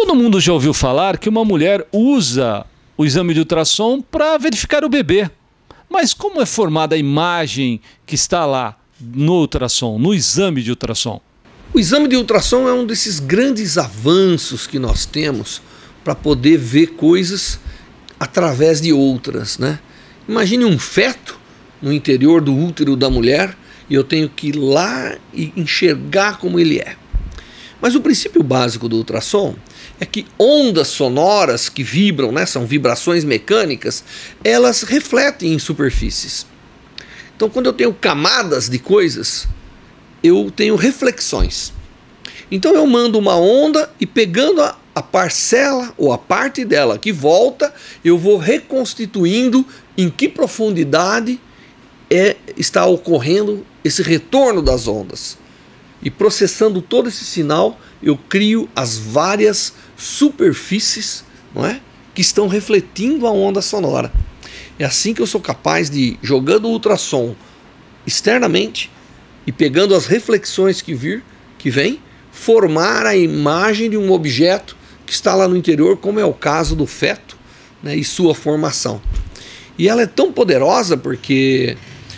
Todo mundo já ouviu falar que uma mulher usa o exame de ultrassom para verificar o bebê. Mas como é formada a imagem que está lá no ultrassom, no exame de ultrassom? O exame de ultrassom é um desses grandes avanços que nós temos para poder ver coisas através de outras, né? Imagine um feto no interior do útero da mulher e eu tenho que ir lá e enxergar como ele é. Mas o princípio básico do ultrassom é que ondas sonoras que vibram, né, são vibrações mecânicas, elas refletem em superfícies. Então, quando eu tenho camadas de coisas, eu tenho reflexões. Então eu mando uma onda e pegando a parcela ou a parte dela que volta, eu vou reconstituindo em que profundidade está ocorrendo esse retorno das ondas. E processando todo esse sinal, eu crio as várias superfícies, não é, que estão refletindo a onda sonora. É assim que eu sou capaz de, jogando o ultrassom externamente e pegando as reflexões que vem, formar a imagem de um objeto que está lá no interior, como é o caso do feto, né, e sua formação. E ela é tão poderosa porque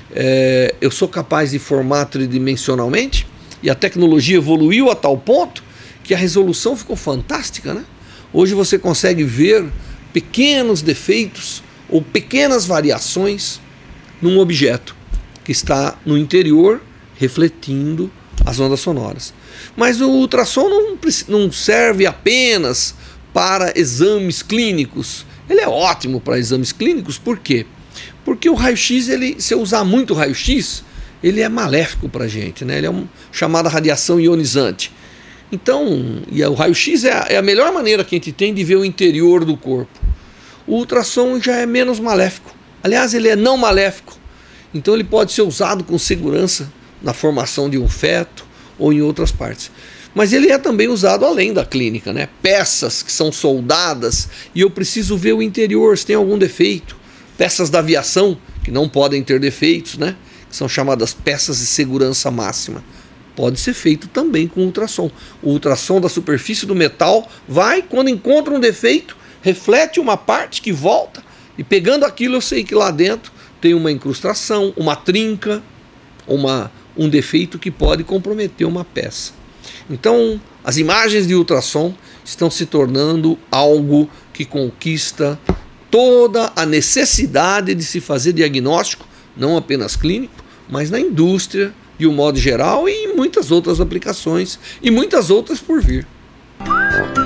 eu sou capaz de formar tridimensionalmente, e a tecnologia evoluiu a tal ponto que a resolução ficou fantástica, né? Hoje você consegue ver pequenos defeitos ou pequenas variações num objeto que está no interior refletindo as ondas sonoras. Mas o ultrassom não serve apenas para exames clínicos. Ele é ótimo para exames clínicos, por quê? Porque o raio-x, se eu usar muito raio-x, ele é maléfico para a gente, né? Ele é chamada radiação ionizante. Então, o raio-x é a melhor maneira que a gente tem de ver o interior do corpo. O ultrassom já é menos maléfico. Aliás, ele é não maléfico. Então ele pode ser usado com segurança na formação de um feto ou em outras partes. Mas ele é também usado além da clínica, né? Peças que são soldadas e eu preciso ver o interior, se tem algum defeito. Peças da aviação, que não podem ter defeitos, né? Que são chamadas peças de segurança máxima. Pode ser feito também com ultrassom. O ultrassom da superfície do metal vai, quando encontra um defeito, reflete uma parte que volta, e pegando aquilo eu sei que lá dentro tem uma incrustação, uma trinca, um defeito que pode comprometer uma peça. Então, as imagens de ultrassom estão se tornando algo que conquista toda a necessidade de se fazer diagnóstico, não apenas clínico, mas na indústria, de um modo geral, e em muitas outras aplicações, e muitas outras por vir.